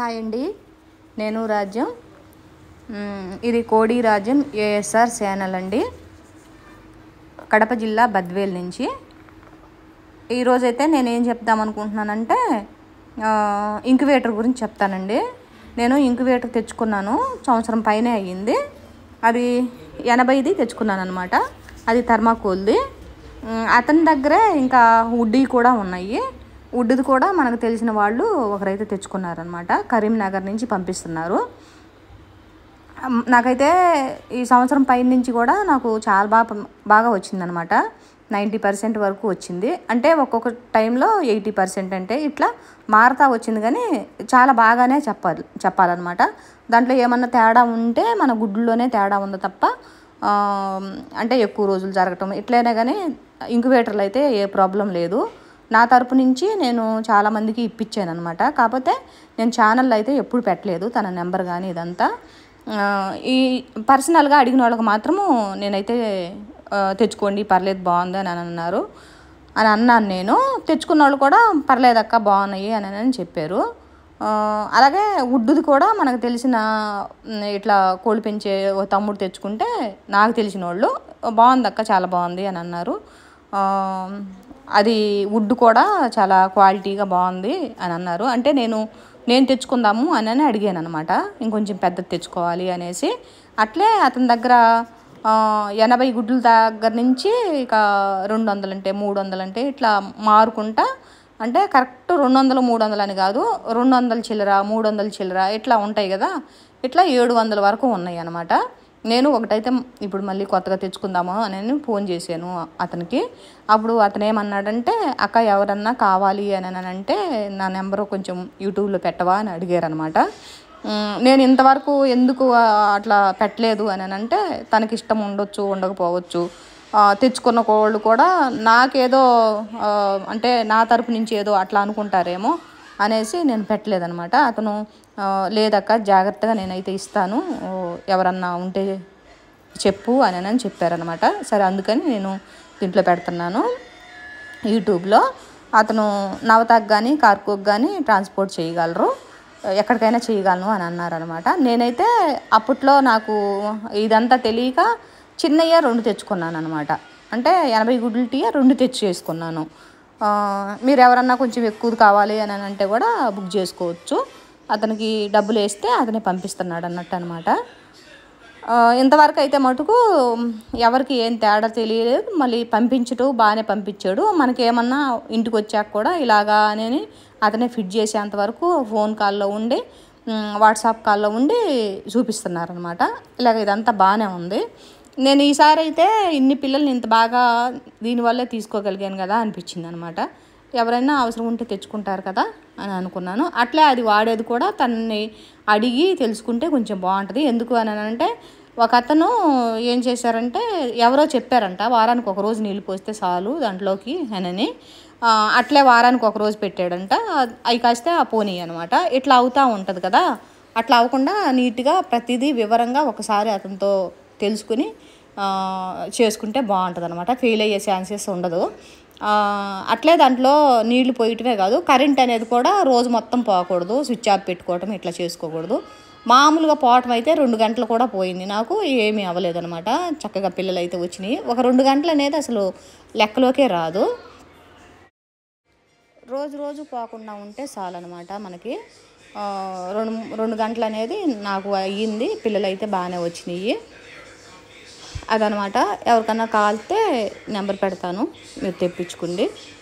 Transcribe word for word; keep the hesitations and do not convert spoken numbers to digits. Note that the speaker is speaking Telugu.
హాయ్ అండి, నేను రాజ్యం. ఇది కోడి రాజ్యం ఏఎస్ఆర్ ఛానల్ అండి, కడప జిల్లా బద్వేల్ నుంచి. ఈరోజైతే నేను ఏం చెప్దాం అనుకుంటున్నానంటే ఇంక్యుబేటర్ గురించి చెప్తానండి. నేను ఇంక్యుబేటర్ తెచ్చుకున్నాను, సంవత్సరం పైనే అయ్యింది. అది ఎనభైది తెచ్చుకున్నాను అనమాట. అది థర్మాకోల్ది. అతని దగ్గరే ఇంకా వుడ్డీ కూడా ఉన్నాయి. వుడ్ది కూడా మనకు తెలిసిన వాళ్ళు ఒకరైతే తెచ్చుకున్నారనమాట. కరీంనగర్ నుంచి పంపిస్తున్నారు. నాకైతే ఈ సంవత్సరం పైన నుంచి కూడా నాకు చాలా బాగా బాగా వచ్చిందనమాట. నైంటీ పర్సెంట్ వరకు వచ్చింది. అంటే ఒక్కొక్క టైంలో ఎయిటీ పర్సెంట్ అంటే ఇట్లా మారుతా వచ్చింది, కానీ చాలా బాగానే చెప్పాలి చెప్పాలన్నమాట. దాంట్లో ఏమన్నా తేడా ఉంటే మన గుడ్డులోనే తేడా ఉందో తప్ప అంటే ఎక్కువ రోజులు జరగటం ఇట్లయినా కానీ ఇంక్యుబేటర్లు అయితే ఏ ప్రాబ్లం లేదు. నా తరపు నుంచి నేను చాలామందికి ఇప్పించాను అనమాట. కాకపోతే నేను ఛానల్లో అయితే ఎప్పుడు పెట్టలేదు తన నెంబర్ కానీ ఇదంతా. ఈ పర్సనల్గా అడిగిన వాళ్ళకి మాత్రము నేనైతే తెచ్చుకోండి పర్లేదు బాగుంది అని అన్నారు అని అన్నాను నేను. తెచ్చుకున్న వాళ్ళు కూడా పర్లేదక్క బాగున్నాయి అని అని చెప్పారు. అలాగే వుడ్ది కూడా మనకు తెలిసిన ఇట్లా కోడి పెంచే ఓ తమ్ముడు తెచ్చుకుంటే నాకు తెలిసిన వాళ్ళు బాగుందక్క చాలా బాగుంది అని అన్నారు. అది వుడ్ కూడా చాలా క్వాలిటీగా బాగుంది అని అన్నారు. అంటే నేను నేను తెచ్చుకుందాము అని అని అడిగాను అనమాట, ఇంకొంచెం పెద్దది తెచ్చుకోవాలి అనేసి. అట్లే అతని దగ్గర ఎనభై గుడ్ల దగ్గర నుంచి ఇక రెండు వందలు అంటే మూడు వందలు అంటే ఇట్లా మారుకుంటా, అంటే కరెక్ట్ రెండు వందలు మూడు వందలు అని కాదు, రెండు వందల చిల్లర మూడు వందల చిల్లర ఇట్లా ఉంటాయి కదా, ఇట్లా ఏడు వందల వరకు ఉన్నాయి అనమాట. నేను ఒకటైతే ఇప్పుడు మళ్ళీ కొత్తగా తెచ్చుకుందాము అని ఫోన్ చేశాను అతనికి. అప్పుడు అతను ఏమన్నాడంటే, అక్క ఎవరన్నా కావాలి అని అంటే నా నెంబరు కొంచెం యూట్యూబ్లో పెట్టవా అని అడిగారు అనమాట. నేను ఇంతవరకు ఎందుకు అట్లా పెట్టలేదు అని అంటే తనకి ఇష్టం ఉండొచ్చు ఉండకపోవచ్చు, తెచ్చుకున్న కోళ్ళు కూడా నాకేదో అంటే నా తరపు నుంచి ఏదో అట్లా అనుకుంటారేమో అనేసి నేను పెట్టలేదనమాట. అతను లేదక్క జాగ్రత్తగా నేనైతే ఇస్తాను, ఎవరన్నా ఉంటే చెప్పు అని అని చెప్పారనమాట. సరే అందుకని నేను దీంట్లో పెడుతున్నాను యూట్యూబ్లో. అతను నవతాకు కానీ కార్కోకు కానీ ట్రాన్స్పోర్ట్ చేయగలరు, ఎక్కడికైనా చేయగలను అని అన్నారనమాట. నేనైతే అప్పట్లో నాకు ఇదంతా తెలియక చిన్నయ్య రెండు తెచ్చుకున్నాను అనమాట. అంటే ఎనభై గుడ్లు టీ రెండు తెచ్చి చేసుకున్నాను. మీరు ఎవరన్నా కొంచెం ఎక్కువ కావాలి అని అంటే కూడా బుక్ చేసుకోవచ్చు. అతనికి డబ్బులు వేస్తే అతనే పంపిస్తున్నాడు అన్నట్టు అనమాట. ఇంతవరకు అయితే మటుకు ఎవరికి ఏం తేడా తెలియలేదు. మళ్ళీ పంపించటం బాగానే పంపించాడు. మనకేమన్నా ఇంటికి వచ్చాక కూడా ఇలాగా అని అతనే ఫిట్ చేసేంతవరకు ఫోన్ కాల్లో ఉండి వాట్సాప్ కాల్లో ఉండి చూపిస్తున్నారనమాట. ఇలాగ ఇదంతా బాగానే ఉంది. నేను ఈసారి అయితే ఇన్ని పిల్లల్ని ఇంత బాగా దీనివల్లే తీసుకోగలిగాను కదా అనిపించింది అనమాట. ఎవరైనా అవసరం ఉంటే తెచ్చుకుంటారు కదా అని అనుకున్నాను. అట్లే అది వాడేది కూడా తనని అడిగి తెలుసుకుంటే కొంచెం బాగుంటుంది. ఎందుకు అని అంటే ఒక అతను ఏం చేశారంటే ఎవరో చెప్పారంట వారానికి ఒక రోజు నీళ్ళు పోస్తే చాలు దాంట్లోకి అని. అట్లే వారానికి ఒక రోజు పెట్టాడంట. అవి కాస్తే ఆ పోనీ అనమాట. ఇట్లా అవుతూ ఉంటుంది కదా, అట్లా అవ్వకుండా నీట్గా ప్రతిదీ వివరంగా ఒకసారి అతనితో తెలుసుకుని చేసుకుంటే బాగుంటుంది అనమాట. ఫెయిల్ అయ్యే ఛాన్సెస్ ఉండదు. అట్లే దాంట్లో నీళ్లు పోయటమే కాదు, కరెంట్ అనేది కూడా రోజు మొత్తం పోకూడదు, స్విచ్ ఆఫ్ పెట్టుకోవటం ఇట్లా చేసుకోకూడదు. మామూలుగా పోవటం అయితే రెండు గంటలు కూడా పోయింది, నాకు ఏమీ అవ్వలేదనమాట. చక్కగా పిల్లలు అయితే వచ్చినాయి. ఒక రెండు గంటలు అనేది అసలు లెక్కలోకే రాదు. రోజు రోజు పోకుండా ఉంటే చాలన్నమాట మనకి. రెండు రెండు గంటలు అనేది నాకు అయ్యింది, పిల్లలు అయితే బాగానే వచ్చినాయి అదనమాట. ఎవరికన్నా కాలితే నెంబర్ పెడతాను, మీరు తెప్పించుకోండి.